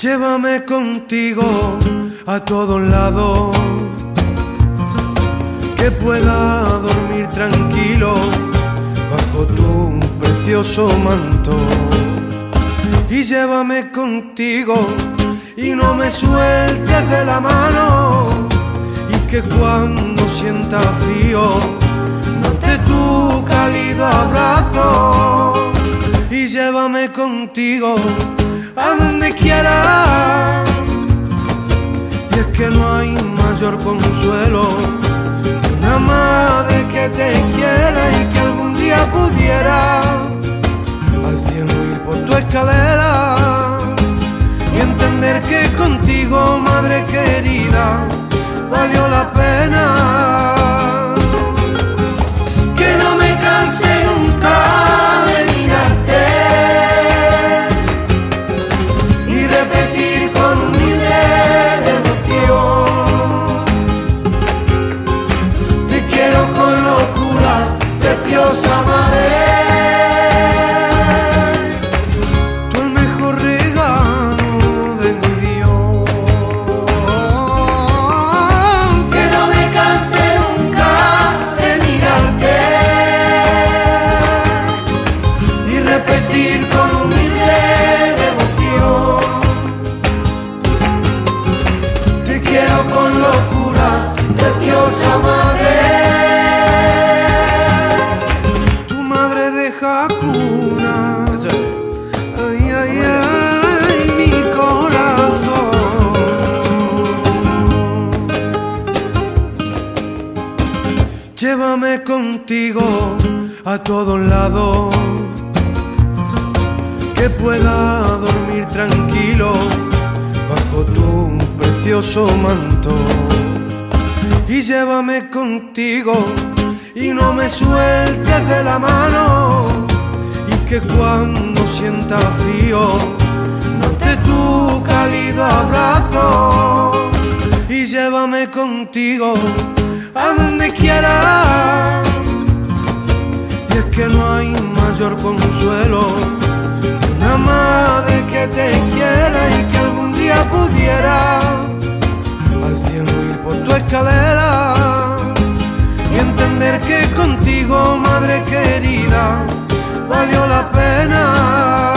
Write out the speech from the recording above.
Llévame contigo a todos lados, que pueda dormir tranquilo bajo tu precioso manto. Y llévame contigo y no me sueltes de la mano, y que cuando sienta frío note tu cálido abrazo. Y llévame contigo a donde quieras, y es que no hay mayor consuelo que una madre que te quiera y que algún día pudiera al cielo ir por tu escalera y entender que contigo, madre querida, valió la pena. Que no me canse nunca de mirarte y repetir con humilde devoción: te quiero con locura, preciosa madre. Tú el mejor regalo de mi Dios. Que no me canse nunca de mirarte y repetir con humilde devoción: te quiero con locura, preciosa madre. Tu madre deja cuna, ay, ay, ay, mi corazón. Llévame contigo a todos lados, que pueda dormir tranquilo bajo tu precioso manto. Y llévame contigo y no me sueltes de la mano, y que cuando sienta frío note tu cálido abrazo. Y llévame contigo a donde quieras, y es que no hay mayor consuelo que una madre que te quiera y que algún día pudiera al cielo ir por tu escalera y entender que contigo, madre querida, valió la pena.